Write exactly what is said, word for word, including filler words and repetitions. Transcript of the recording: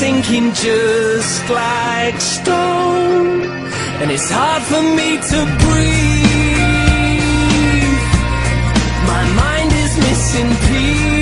sinking just like stone, and it's hard for me to breathe. My mind is missing peace.